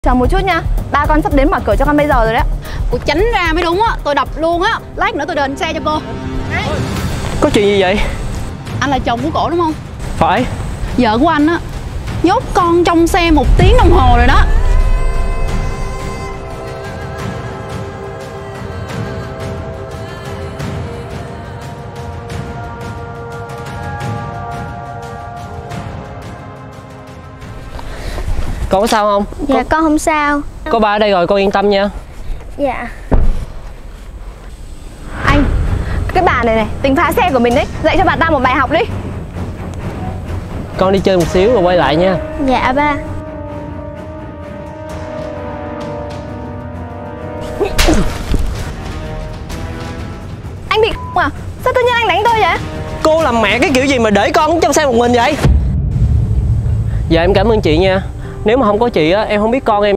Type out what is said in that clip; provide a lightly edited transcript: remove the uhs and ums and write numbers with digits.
Chờ một chút nha, ba con sắp đến mở cửa cho con bây giờ rồi đấy. Cô tránh ra mới đúng á, tôi đập luôn á. Lát nữa tôi đền xe cho cô. Có chuyện gì vậy? Anh là chồng của cổ đúng không? Phải. Vợ của anh á nhốt con trong xe 1 tiếng đồng hồ rồi đó. Con có sao không? Dạ con không sao. Có ba ở đây rồi, con yên tâm nha. Dạ. Anh, cái bà này tính phá xe của mình đấy. Dạy cho bà ta một bài học đi. Con đi chơi một xíu rồi quay lại nha. Dạ ba. Anh bị à? Sao tự nhiên anh đánh tôi vậy? Cô làm mẹ cái kiểu gì mà để con trong xe một mình vậy? Dạ em cảm ơn chị nha. Nếu mà không có chị á, em không biết con em